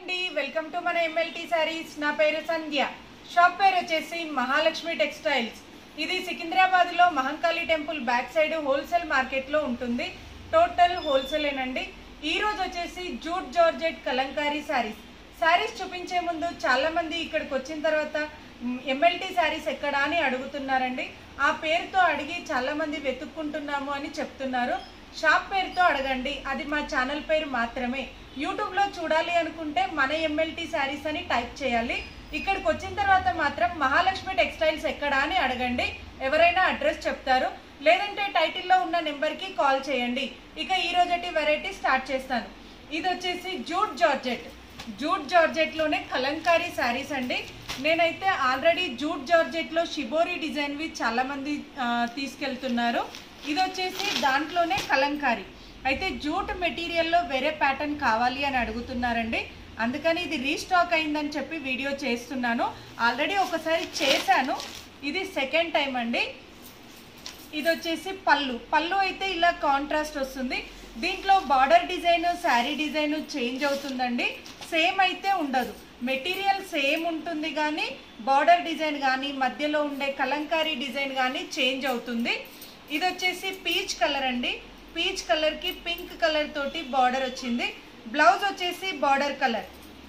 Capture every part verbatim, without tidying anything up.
అండి welcome to మన MLT sarees. నా పేరు సంధ్య. షాప్ పేరు వచ్చేసి మహాలక్ష్మి టెక్స్టైల్స్. ఇది సికింద్రాబాద్ లో Mahankali temple back side wholesale market లో ఉంటుంది. టోటల్ హోల్సేలేనండి. ఈ రోజు వచ్చేసి జూట్ జార్జెట్ కలంకారీ సారీస్ సారీస్ చూపించే ముందు చాలా మంది ఇక్కడికి వచ్చిన తర్వాత ఎంఎల్టీ సారీస్ ఎక్కడా అని అడుగుతున్నారండి. ఆ పేరుతో అడిగి చాలా మంది వెతుక్కుంటున్నాము అని చెప్తున్నారు. షాప్ పేరుతో అడగండి, అది మా ఛానల్ పేరు మాత్రమే. యూట్యూబ్లో చూడాలి అనుకుంటే మన ఎంఎల్టీ సారీస్ అని టైప్ చేయాలి. ఇక్కడికి వచ్చిన తర్వాత మాత్రం మహాలక్ష్మి టెక్స్టైల్స్ ఎక్కడా అని అడగండి, ఎవరైనా అడ్రస్ చెప్తారు. లేదంటే టైటిల్లో ఉన్న నెంబర్కి కాల్ చేయండి. ఇక ఈ రోజటి వెరైటీ స్టార్ట్ చేస్తాను. ఇది వచ్చేసి జూట్ జార్జెట్ జూట్ జార్జెట్లోనే కలంకారీ శారీస్ అండి. నేనైతే ఆల్రెడీ జూట్ జార్జెట్లో షిబోరి డిజైన్వి చాలామంది తీసుకెళ్తున్నారు. ఇది వచ్చేసి దాంట్లోనే కలంకారీ. అయితే జూట్ మెటీరియల్లో వేరే ప్యాటర్న్ కావాలి అని అడుగుతున్నారండి. అందుకని ఇది రీస్టాక్ అయిందని చెప్పి వీడియో చేస్తున్నాను. ఆల్రెడీ ఒకసారి చేశాను, ఇది సెకండ్ టైం అండి. ఇది వచ్చేసి పళ్ళు పళ్ళు అయితే ఇలా కాంట్రాస్ట్ వస్తుంది. దీంట్లో border design saree design change అవుతుందండి. సేమ్ అయితే ఉండదు, మెటీరియల్ సేమ్ ఉంటుంది కానీ బార్డర్ డిజైన్ కానీ మధ్యలో ఉండే కలంకారీ డిజైన్ కానీ చేంజ్ అవుతుంది. ఇది వచ్చేసి పీచ్ కలర్ అండి. పీచ్ కలర్కి పింక్ కలర్ తోటి బార్డర్ వచ్చింది. బ్లౌజ్ వచ్చేసి బార్డర్ కలర్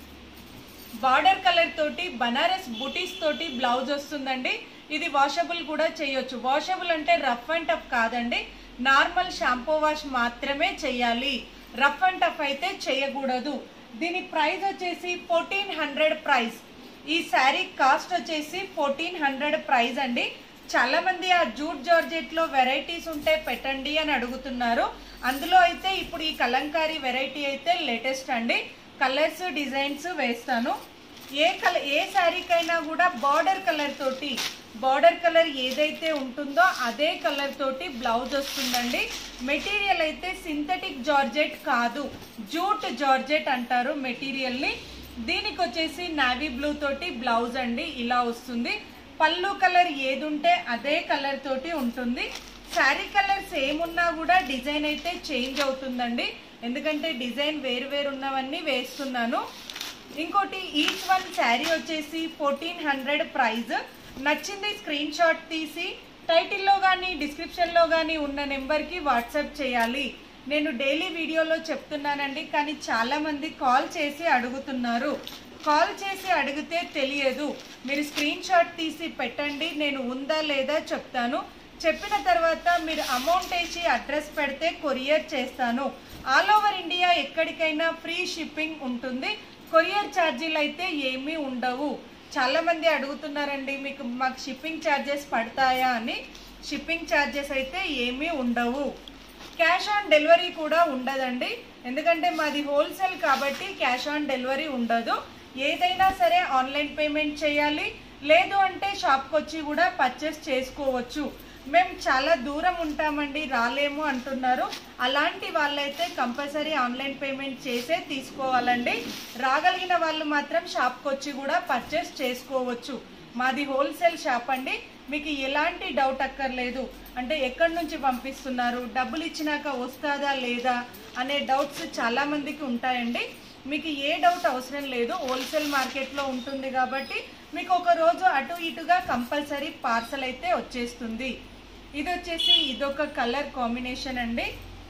బార్డర్ కలర్ తోటి బనారస్ బుటీస్ తోటి బ్లౌజ్ వస్తుందండి. ఇది వాషబుల్ కూడా చేయొచ్చు. వాషబుల్ అంటే రఫ్ అండ్ టఫ్ కాదండి, నార్మల్ షాంపూ వాష్ మాత్రమే చేయాలి. రఫ్ అండ్ టఫ్ అయితే చేయకూడదు. దీని ప్రైస్ వచ్చేసి ఫోర్టీన్ హండ్రెడ్ ప్రైస్. ఈ శారీ కాస్ట్ వచ్చేసి ఫోర్టీన్ హండ్రెడ్ ప్రైస్ అండి. చాలా మంది ఆ జూట్ జార్జెట్లో వెరైటీస్ ఉంటే పెట్టండి అని అడుగుతున్నారు. అందులో అయితే ఇప్పుడు ఈ కలంకారీ వెరైటీ అయితే లేటెస్ట్ అండి. కలర్స్ డిజైన్స్ వేస్తాను. ఏ కలర్ ఏ శారీకైనా కూడా బార్డర్ కలర్ తోటి బార్డర్ కలర్ ఏదైతే ఉంటుందో అదే కలర్ తోటి బ్లౌజ్ వస్తుందండి. మెటీరియల్ అయితే సింథటిక్ జార్జెట్ కాదు, జూట్ జార్జెట్ అంటారు మెటీరియల్ని. దీనికి వచ్చేసి నావీ బ్లూ తోటి బ్లౌజ్ అండి, ఇలా వస్తుంది. పళ్ళు కలర్ ఏది ఉంటే అదే కలర్ తోటి ఉంటుంది. శారీ కలర్ సేమ్ ఉన్నా కూడా డిజైన్ అయితే చేంజ్ అవుతుందండి, ఎందుకంటే డిజైన్ వేరు వేరు ఉన్నవన్నీ వేస్తున్నాను. ఇంకోటి ఈచ్ వన్ శారీ వచ్చేసి ఫోర్టీన్ హండ్రెడ్ ప్రైజ్. నచ్చింది స్క్రీన్ షాట్ తీసి టైటిల్లో కానీ డిస్క్రిప్షన్లో కానీ ఉన్న నెంబర్కి వాట్సాప్ చేయాలి. నేను డైలీ వీడియోలో చెప్తున్నానండి, కానీ చాలామంది కాల్ చేసి అడుగుతున్నారు. కాల్ చేసి అడిగితే తెలియదు. మీరు స్క్రీన్ షాట్ తీసి పెట్టండి, నేను ఉందా లేదా చెప్తాను. చెప్పిన తర్వాత మీరు అమౌంట్ వేసి అడ్రస్ పెడితే కొరియర్ చేస్తాను. ఆల్ ఓవర్ ఇండియా ఎక్కడికైనా ఫ్రీ షిప్పింగ్ ఉంటుంది. కొరియర్ ఛార్జీలు అయితే ఏమీ ఉండవు. చాలామంది అడుగుతున్నారండి, మీకు మాకు షిప్పింగ్ ఛార్జెస్ పడతాయా అని. షిప్పింగ్ ఛార్జెస్ అయితే ఏమీ ఉండవు. క్యాష్ ఆన్ డెలివరీ కూడా ఉండదండి, ఎందుకంటే మాది హోల్సేల్ కాబట్టి క్యాష్ ఆన్ డెలివరీ ఉండదు. ఏదైనా సరే ఆన్లైన్ పేమెంట్ చేయాలి, లేదు అంటే షాప్కి వచ్చి కూడా పర్చేస్ చేసుకోవచ్చు. మేము చాలా దూరం ఉంటామండి, రాలేము అంటున్నారు. అలాంటి వాళ్ళైతే కంపల్సరీ ఆన్లైన్ పేమెంట్ చేసే తీసుకోవాలండి. రాగలిగిన వాళ్ళు మాత్రం షాప్కి వచ్చి కూడా పర్చేస్ చేసుకోవచ్చు. మాది హోల్సేల్ షాప్ అండి. మీకు ఎలాంటి డౌట్ అక్కర్లేదు. అంటే ఎక్కడి నుంచి పంపిస్తున్నారు, డబ్బులు ఇచ్చినాక వస్తుందా లేదా అనే డౌట్స్ చాలామందికి ఉంటాయండి. మీకు ఏ డౌట్ అవసరం లేదు, హోల్సేల్ మార్కెట్లో ఉంటుంది కాబట్టి మీకు ఒక రోజు అటు ఇటుగా కంపల్సరీ పార్సల్ అయితే వచ్చేస్తుంది. ఇది వచ్చేసి ఇదొక కలర్ కాంబినేషన్ అండి.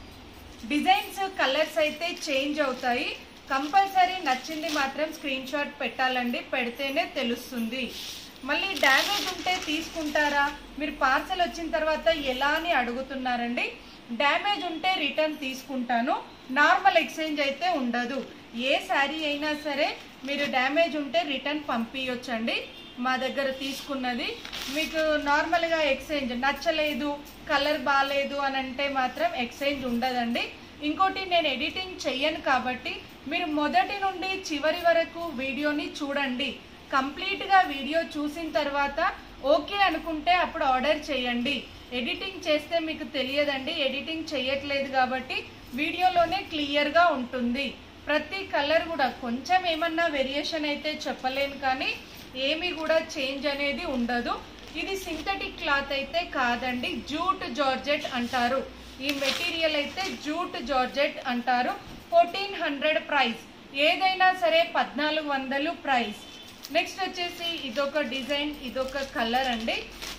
డిజైన్స్ కలర్స్ అయితే చేంజ్ అవుతాయి. కంపల్సరీ నచ్చింది మాత్రం స్క్రీన్ షాట్ పెట్టాలండి, పెడితేనే తెలుస్తుంది. మళ్ళీ డ్యామేజ్ ఉంటే తీసుకుంటారా, మీరు పార్సల్ వచ్చిన తర్వాత ఎలా అని అడుగుతున్నారండి. డ్యామేజ్ ఉంటే రిటర్న్ తీసుకుంటాను, నార్మల్ ఎక్స్చేంజ్ అయితే ఉండదు. ఏ శారీ అయినా సరే మీరు డ్యామేజ్ ఉంటే రిటర్న్ పంపించండి. మా దగ్గర తీసుకున్నది మీకు నార్మల్గా ఎక్స్చేంజ్ నచ్చలేదు, కలర్ బాగాలేదు అని అంటే మాత్రం ఎక్స్చేంజ్ ఉండదండి. ఇంకోటి, నేను ఎడిటింగ్ చెయ్యను కాబట్టి మీరు మొదటి నుండి చివరి వరకు వీడియోని చూడండి. కంప్లీట్గా వీడియో చూసిన తర్వాత ఓకే అనుకుంటే అప్పుడు ఆర్డర్ చేయండి. ఎడిటింగ్ చేస్తే మీకు తెలియదండి, ఎడిటింగ్ చేయట్లేదు కాబట్టి వీడియోలోనే క్లియర్గా ఉంటుంది. ప్రతి కలర్ కూడా కొంచెం ఏమన్నా వేరియేషన్ అయితే చెప్పలేను, కానీ ఏమీ కూడా చేంజ్ అనేది ఉండదు. ఇది సింథటిక్ క్లాత్ అయితే కాదండి, జూట్ జార్జెట్ అంటారు. ఈ మెటీరియల్ అయితే జూట్ జార్జెట్ అంటారు. Fourteen hundred price. ఏదైనా సరే పద్నాలుగు వందలు ప్రైస్. నెక్స్ట్ వచ్చేసి ఇదొక డిజైన్, ఇదొక కలర్ అండి.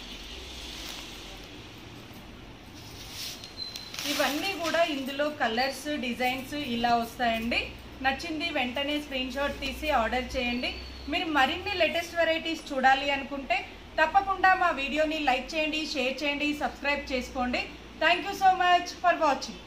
ఇవన్నీ కూడా ఇందులో కలర్స్ డిజైన్స్ ఇలా వస్తాయండి. నచ్చింది వెంటనే స్క్రీన్ షాట్ తీసి ఆర్డర్ చేయండి. మీరు మరిన్ని లేటెస్ట్ వెరైటీస్ చూడాలి అనుకుంటే తప్పకుండా మా వీడియోని లైక్ చేయండి, షేర్ చేయండి, సబ్స్క్రైబ్ చేసుకోండి. Thank you so much for watching.